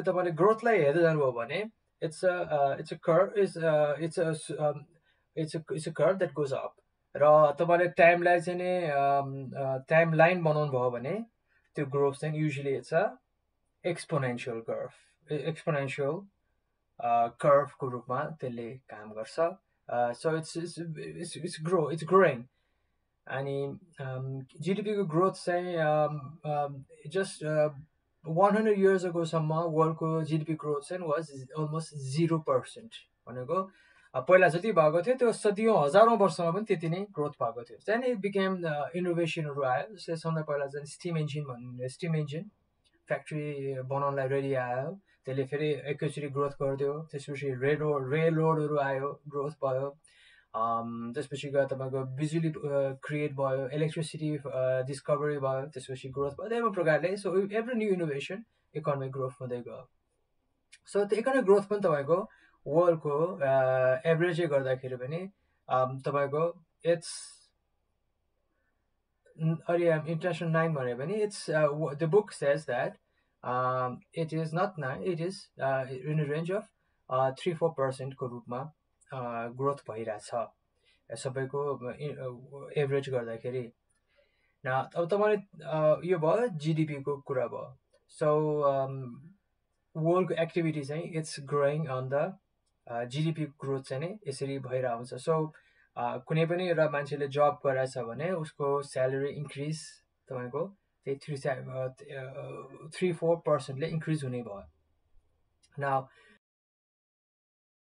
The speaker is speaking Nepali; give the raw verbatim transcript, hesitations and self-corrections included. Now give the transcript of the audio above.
बेसिकली तपाईँले ग्रोथलाई हेर्दै जानुभयो भने it's a it's a curve is it's a it's a it's a curve that goes up र तपाईँले टाइमलाई चाहिँ नि टाइम लाइन बनाउनु भयो भने त्यो ग्रोथ चाहिँ usually it's a exponential curve exponential कर्भको रूपमा त्यसले काम गर्छ so it's it's it's grow it's growing अनि जिडिपीको ग्रोथ चाहिँ जस्ट वान हन्ड्रेड इयर्स अगोसम्म वर्ल्डको जिडिपी ग्रोथ चाहिँ वाज अलमोस्ट जिरो पर्सेन्ट भनेको पहिला जति भएको थियो त्यो सदियौँ हजारौँ वर्षमा पनि त्यति नै ग्रोथ भएको थियो त्यहाँदेखि बिकेम इनोभेसनहरू आयो जस्तै सबभन्दा पहिला चाहिँ स्टिम इन्जिन भन्ने स्टिम इन्जिन फ्याक्ट्री बनाउनलाई रेडी आयो त्यसले फेरि एकैचोटि ग्रोथ गरिदियो त्यसपछि रेल रोड रेल रोडहरू आयो ग्रोथ भयो त्यसपछि गएर तपाईँको बिजुली क्रिएट भयो इलेक्ट्रिसिटी डिस्कभरी भयो त्यसपछि ग्रोथ भयो त्यही प्रकारले so every new innovation economic growth हुँदै गयो सो त्यो इकोनोमिक ग्रोथ पनि तपाईँको वर्ल्डको एभरेजै गर्दाखेरि पनि तपाईँको इट्स अहिले इन्टरनेसनल नाइन भने पनि it's the book says that it is not nine it is in range of three four पर्सेन्टको रूपमा ग्रोथ भइरहेछ सबैको एभरेज गर्दाखेरि न अब तपाईँले यो भयो जिडिपीको कुरा भयो सो वर्ल्डको एक्टिभिटी चाहिँ it's growing on the GDP growth चाहिँ नै यसरी भइरहेको हुन्छ सो कुनै पनि एउटा मान्छेले जब गरेछ भने उसको स्यालेरी इन्क्रिज तपाईँको त्यही थ्री थ्री फोर पर्सेन्टले इन्क्रिज हुने भयो न